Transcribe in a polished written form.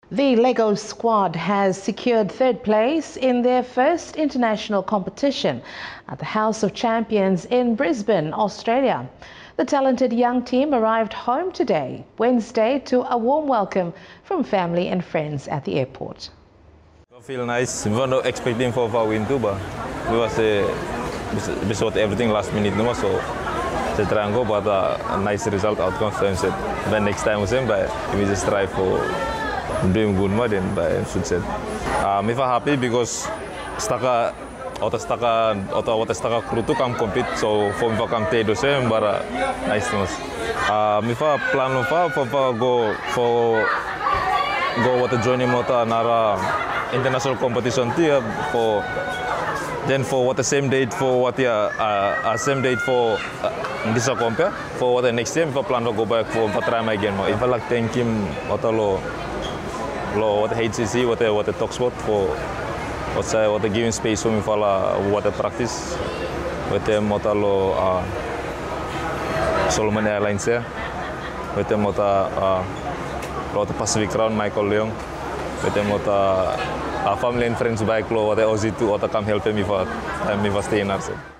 The Lego squad has secured third place in their first international competition at the House of Champions in Brisbane, Australia. The talented young team arrived home today, Wednesday, to a warm welcome from family and friends at the airport. I feel nice. We were not expecting for a win too, but we was everything last minute, so they try and go, but a nice result outcome. So I said, when next time we just try for doing good more than by should say. I'm happy because staka crew to come compete, so for me come take the same, but nice things. Me plan for go what joining mota nara international competition tia for then for what the same date for what same date for this compare for what the next time for plan to go back for try my again. If I like thank him what what the HCC what the talk spot for what the giving space for me for what the practice with them what Solomon Airlines here with them what the Pacific Crown Michael Leong with them what family and friends back what the Aussie to what come help me for staying outside.